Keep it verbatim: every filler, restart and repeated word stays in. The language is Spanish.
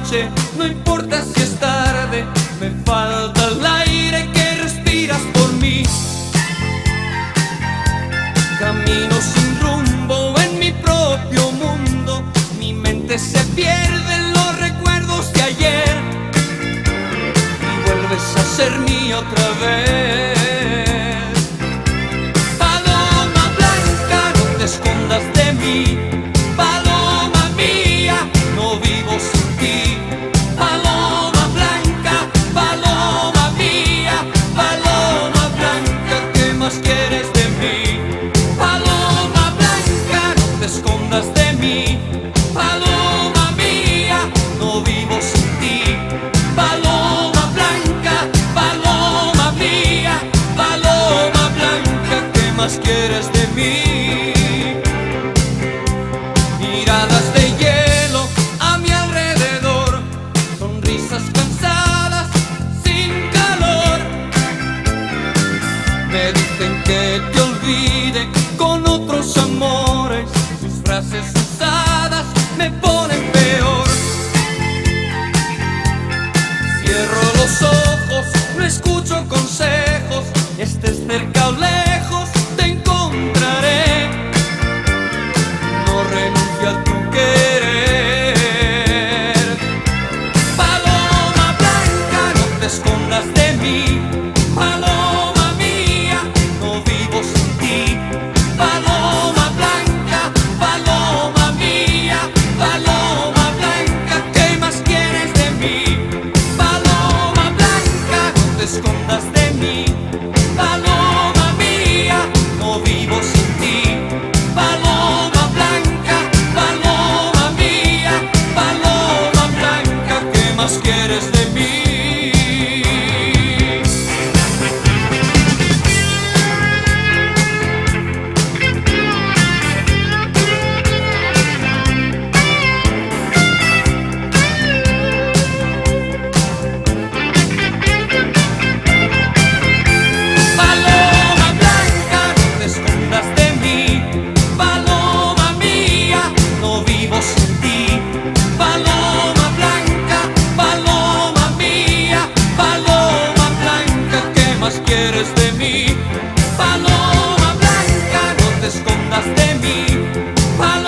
noche, no importa si es tarde, me falta el aire que respiras por mí. Camino sin rumbo en mi propio mundo, mi mente se pierde en los recuerdos de ayer y vuelves a ser mía otra vez. Paloma blanca, no te escondas de mí. Paloma mía, no vivo sin ti. Paloma blanca, paloma mía, paloma blanca, ¿qué más quieres de mí? Paloma blanca, no te escondas de mí. Paloma mía, no vivo sin ti. Paloma blanca, paloma mía, paloma blanca, ¿qué más quieres de mí? Miradas de hielo a mi alrededor, sonrisas cansadas, sin calor. Me dicen que te olvide con otros amores, sus frases usadas me ponen peor. Cierro los ojos, no escucho consejos, estés cerca o lejos, te encontraré. No renuncio a tu querer. Paloma blanca, no te escondas de mí. Paloma mía, no vivo sin ti. Paloma blanca, paloma mía, paloma blanca, ¿qué más quieres de mí? Paloma blanca, no te escondas de mí. Paloma mía, no vivo sin ti. Paloma blanca, paloma mía, paloma blanca, ¿qué más quieres de mí? Paloma blanca, no te escondas de mí. Paloma mía, no vivo sin ti. Paloma blanca, paloma mía, paloma blanca, ¿qué más quieres de mí? Paloma blanca, no te escondas de mí. Paloma